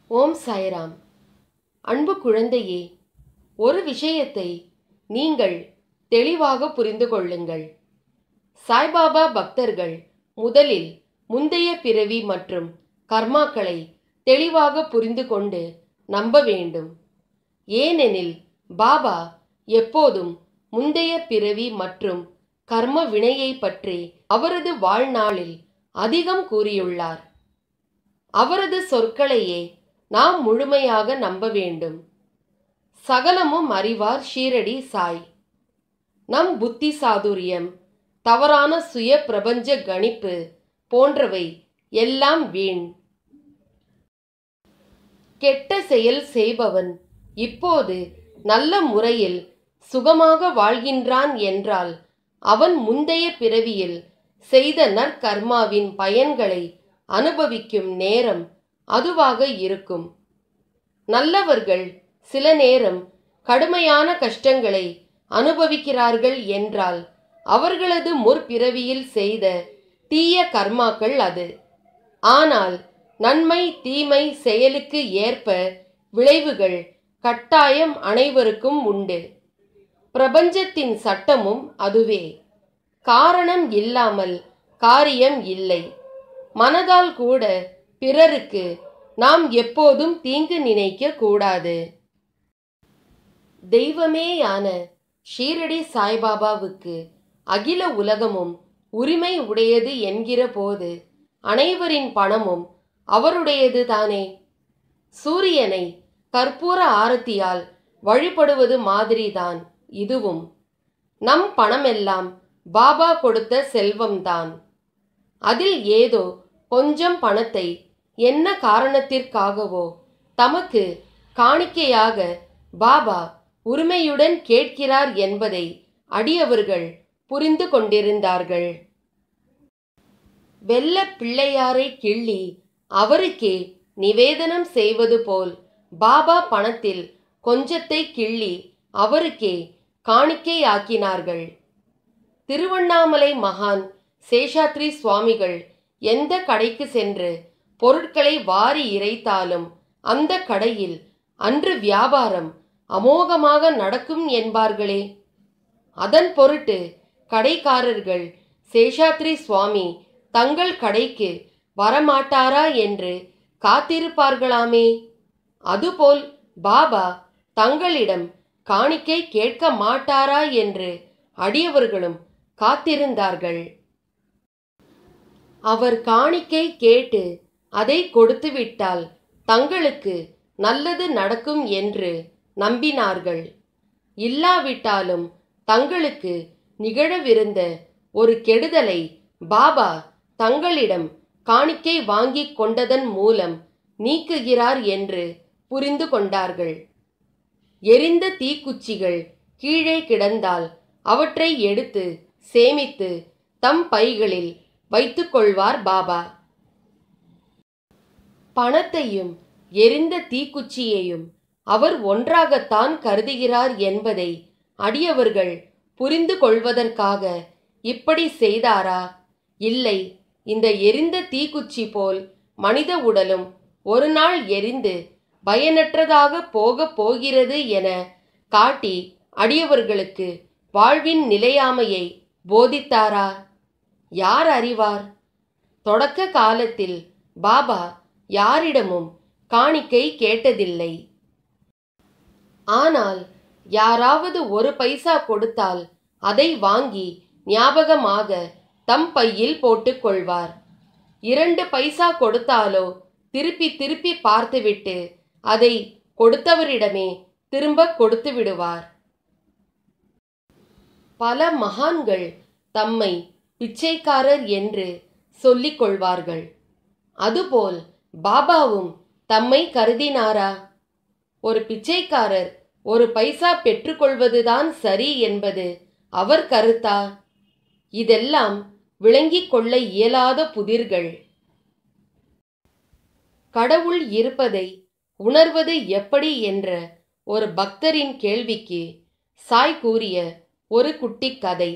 ஓம் சாய்ராம். அன்பு குழந்தையே, ஒரு விஷயத்தை நீங்கள் தெளிவாக புரிந்து கொள்ளுங்கள். சாய்பாபா பக்தர்கள் முதலில் முந்தைய பிறவி மற்றும் கர்மாக்களை தெளிவாக புரிந்து கொண்டு நம்ப வேண்டும். ஏனெனில் பாபா எப்போதும் முந்தைய பிறவி மற்றும் கர்ம வினையை பற்றி அவரது வாழ்நாளில் அதிகம் கூறியுள்ளார். அவரது சொற்களையே நாம் முழுமையாக நம்ப வேண்டும். சகலமும் அறிவார் ஷீரடி சாய். நம் புத்தி சாதுரியம், தவறான சுய பிரபஞ்ச கணிப்பு போன்றவை எல்லாம் வீண். கெட்ட செயல் செய்பவன் இப்போது நல்ல முறையில் சுகமாக வாழ்கின்றான் என்றால் அவன் முந்தைய பிறவியில் செய்த நற்கர்மாவின் பயன்களை அனுபவிக்கும் நேரம் அதுவாக இருக்கும். நல்லவர்கள் சில நேரம் கடுமையான கஷ்டங்களை அனுபவிக்கிறார்கள் என்றால் அவர்களது முற்பிறவியில் செய்த தீய கர்மாக்கள் அது. ஆனால் நன்மை தீமை செயலுக்கு ஏற்ப விளைவுகள் கட்டாயம் அனைவருக்கும் உண்டு. பிரபஞ்சத்தின் சட்டமும் அதுவே. காரணம் இல்லாமல் காரியம் இல்லை. மனதால் கூட பிறருக்கு நாம் எப்போதும் தீங்கு நினைக்க கூடாது. தெய்வமேயான ஷீரடி சாய்பாபாவுக்கு அகில உலகமும் உரிமை உடையது என்கிற போது அனைவரின் பணமும் அவருடையது தானே. சூரியனை கற்பூர ஆரத்தியால் வழிபடுவது மாதிரிதான் இதுவும். நம் பணமெல்லாம் பாபா கொடுத்த செல்வம்தான். அதில் ஏதோ கொஞ்சம் பணத்தை என்ன காரணத்திற்காகவோ தமக்கு காணிக்கையாக பாபா உரிமையுடன் கேட்கிறார் என்பதை அடியவர்கள் புரிந்து கொண்டிருந்தார்கள். வெள்ள பிள்ளையாரை கிள்ளி அவருக்கே நிவேதனம் செய்வது போல் பாபா பணத்தில் கொஞ்சத்தை கிள்ளி அவருக்கே காணிக்கையாக்கினார்கள். திருவண்ணாமலை மகான் சேஷாத்ரி சுவாமிகள் எந்த கடைக்கு சென்று பொருட்களை வாரி இறைத்தாலும் அந்த கடையில் அன்று வியாபாரம் அமோகமாக நடக்கும் என்பார்களே. அதன் பொருட்டு கடைக்காரர்கள் சேஷாத்ரி சுவாமி தங்கள் கடைக்கு வரமாட்டாரா என்று காத்திருப்பார்களாமே. அதுபோல் பாபா தங்களிடம் காணிக்கை கேட்க மாட்டாரா என்று அடியவர்களும் காத்திருந்தார்கள். அவர் காணிக்கை கேட்டு அதை கொடுத்துவிட்டால் தங்களுக்கு நல்லது நடக்கும் என்று நம்பினார்கள். இல்லாவிட்டாலும் தங்களுக்கு நிகழவிருந்த ஒரு கெடுதலை பாபா தங்களிடம் காணிக்கை வாங்கிக் கொண்டதன் மூலம் நீக்குகிறார் என்று புரிந்து கொண்டார்கள். எரிந்த தீக்குச்சிகள் கீழே கிடந்தால் அவற்றை எடுத்து சேமித்து தம் பைகளில் வைத்துக் கொள்வார் பாபா. பணத்தையும் எரிந்த தீக்குச்சியையும் அவர் ஒன்றாகத்தான் கருதுகிறார் என்பதை அடியவர்கள் புரிந்து கொள்வதற்காக இப்படி செய்தாரா? இல்லை, இந்த எரிந்த தீக்குச்சி போல் மனித உடலும் ஒரு நாள் எரிந்து பயனற்றதாக போகப் போகிறது என காட்டி அடியவர்களுக்கு வாழ்வின் நிலையாமையை போதித்தாரா? யார் அறிவார்? தொடக்க காலத்தில் பாபா யாரிடமும் காணிக்கை கேட்டதில்லை. ஆனால் யாராவது ஒரு பைசா கொடுத்தால் அதை வாங்கி ஞாபகமாக தம் பையில் போட்டுக்கொள்வார். 2 பைசா கொடுத்தாலோ திருப்பி திருப்பி பார்த்துவிட்டு அதை கொடுத்தவரிடமே திரும்ப கொடுத்து விடுவார். பல மகான்கள் தம்மை பிச்சைக்காரர் என்று சொல்லிக் கொள்வார்கள். அதுபோல் பாபாவும் தம்மை கருதினாரா? ஒரு பிச்சைக்காரர் ஒரு பைசா பெற்றுக்கொள்வதுதான் சரி என்பது அவர் கருத்தா? இதெல்லாம் விளங்கிக் கொள்ள இயலாத புதிர்கள். கடவுள் இருப்பதை உணர்வது எப்படி என்ற ஒரு பக்தரின் கேள்விக்கு சாய் கூறிய ஒரு குட்டி கதை.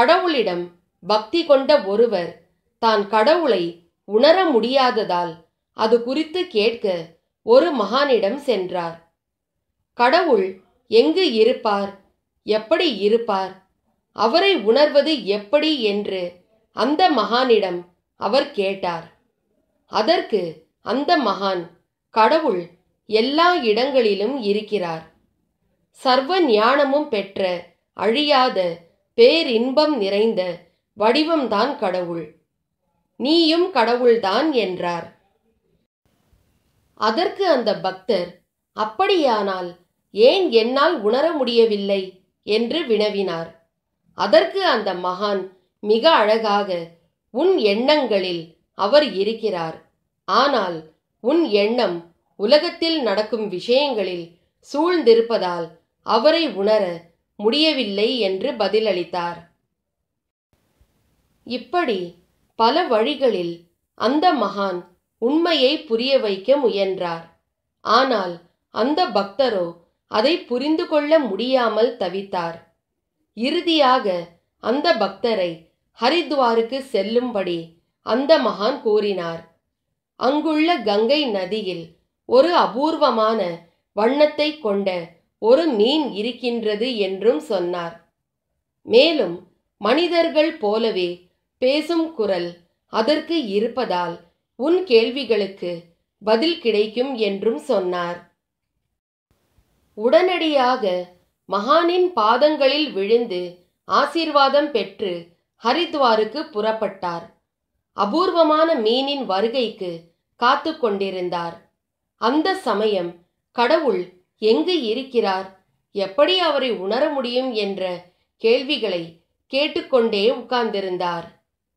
கடவுளிடம் பக்தி கொண்ட ஒருவர் தான் கடவுளை உணர முடியாததால் அது குறித்து கேட்க ஒரு மகானிடம் சென்றார். கடவுள் எங்கு இருப்பார், எப்படி இருப்பார், அவரை உணர்வது எப்படி என்று அந்த மகானிடம் அவர் கேட்டார். அதற்கு அந்த மகான், கடவுள் எல்லா இடங்களிலும் இருக்கிறார். சர்வ ஞானமும் பெற்ற அழியாத பேரின்பம் நிறைந்த வடிவம்தான் கடவுள். நீயும் கடவுள்தான் என்றார். அதற்கு அந்த பக்தர், அப்படியானால் ஏன் என்னால் உணர முடியவில்லை என்று வினவினார். அதற்கு அந்த மகான் மிக அழகாக, உன் எண்ணங்களில் அவர் இருக்கிறார். ஆனால் உன் எண்ணம் உலகத்தில் நடக்கும் விஷயங்களில் சூழ்ந்திருப்பதால் அவரை உணர முடியவில்லை என்று பதிலளித்தார். இப்படி பல வழிகளில் அந்த மகான் உண்மையை புரிய வைக்க முயன்றார். ஆனால் அந்த பக்தரோ அதை புரிந்து கொள்ள முடியாமல் தவித்தார். இறுதியாக அந்த பக்தரை ஹரித்வாருக்கு செல்லும்படி அந்த மகான் கூறினார். அங்குள்ள கங்கை நதியில் ஒரு அபூர்வமான வண்ணத்தை கொண்ட ஒரு மீன் இருக்கின்றது என்றும் சொன்னார். மேலும் மனிதர்கள் போலவே பேசும் குரல் அதற்கு இருப்பதால் உன் கேள்விகளுக்கு பதில் கிடைக்கும் என்றும் சொன்னார். உடனடியாக மகானின் பாதங்களில் விழுந்து ஆசீர்வாதம் பெற்று ஹரித்வாருக்கு புறப்பட்டார். அபூர்வமான மீனின் வருகைக்கு காத்து கொண்டிருந்தார். அந்த சமயம் கடவுள் எங்கு இருக்கிறார், எப்படி அவரை உணர முடியும் என்ற கேள்விகளை கேட்டுக்கொண்டே உட்கார்ந்திருந்தார்.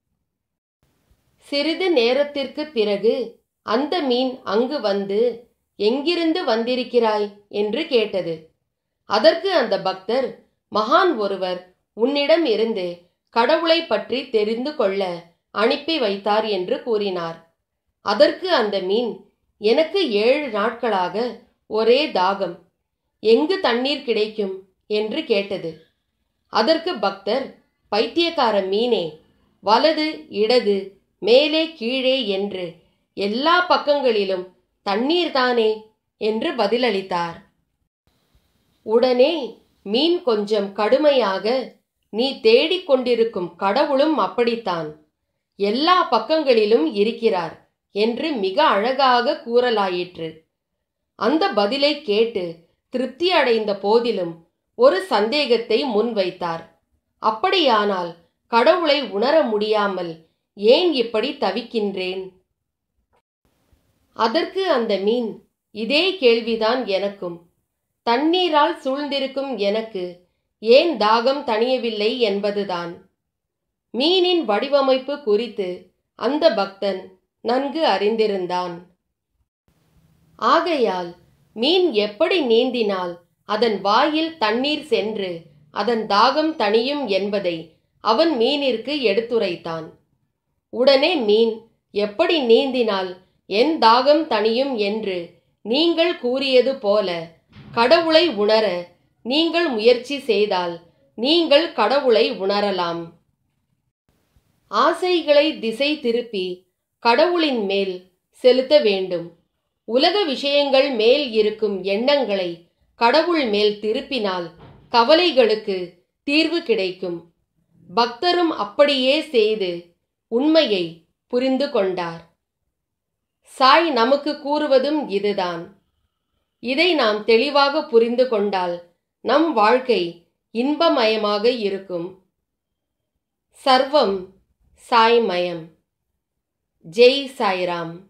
சிறிது நேரத்திற்கு பிறகு அந்த மீன் அங்கு வந்து, எங்கிருந்து வந்திருக்கிறாய் என்று கேட்டது. அதற்கு அந்த பக்தர், மகான் ஒருவர் உன்னிடம் இருந்து கடவுளை பற்றி தெரிந்து கொள்ள அனுப்பி வைத்தார் என்று கூறினார். அதற்கு அந்த மீன், எனக்கு 7 நாட்களாக ஒரே தாகம், எங்கு தண்ணீர் கிடைக்கும் என்று கேட்டது. அதற்கு பக்தர், பைத்தியக்கார மீனே, வலது இடது மேலே கீழே என்று எல்லா பக்கங்களிலும் தண்ணீர் தானே என்று பதிலளித்தார். உடனே மீன் கொஞ்சம் கடுமையாக, நீ தேடிக்கொண்டிருக்கும் கடவுளும் அப்படித்தான், எல்லா பக்கங்களிலும் இருக்கிறார் என்று மிக அழகாக கூறலாயிற்று. அந்த பதிலை கேட்டு திருப்தி அடைந்த போதிலும் ஒரு சந்தேகத்தை முன்வைத்தார். அப்படியானால் கடவுளை உணர முடியாமல் ஏன் இப்படி தவிக்கின்றேன்? அதற்கு அந்த மீன், இதே கேள்விதான் எனக்கும். தண்ணீரால் சூழ்ந்திருக்கும் எனக்கு ஏன் தாகம் தணியவில்லை என்பதுதான். மீனின் வடிவமைப்பு குறித்து அந்த பக்தன் நன்கு அறிந்திருந்தான். ஆகையால் மீன் எப்படி நீந்தினால் அதன் வாயில் தண்ணீர் சென்று அதன் தாகம் தணியும் என்பதை அவன் மீனிற்கு எடுத்துரைத்தான். உடனே மீன், எப்படி நீந்தினால் என் தாகம் தணியும் என்று நீங்கள் கூறியது போல கடவுளை உணர நீங்கள் முயற்சி செய்தால் நீங்கள் கடவுளை உணரலாம். ஆசைகளை திசை திருப்பி கடவுளின் மேல் செலுத்த வேண்டும். உலக விஷயங்கள் மேல் இருக்கும் எண்ணங்களை கடவுள் மேல் திருப்பினால் கவலைகளுக்கு தீர்வு கிடைக்கும். பக்தரும் அப்படியே செய்து உண்மையை புரிந்து கொண்டார். சாய் நமக்கு கூறுவதும் இதுதான். இதை நாம் தெளிவாக புரிந்து கொண்டால் நம் வாழ்க்கை இன்பமயமாக இருக்கும். சர்வம் சாய்மயம். ஜெய் சாய்ராம்.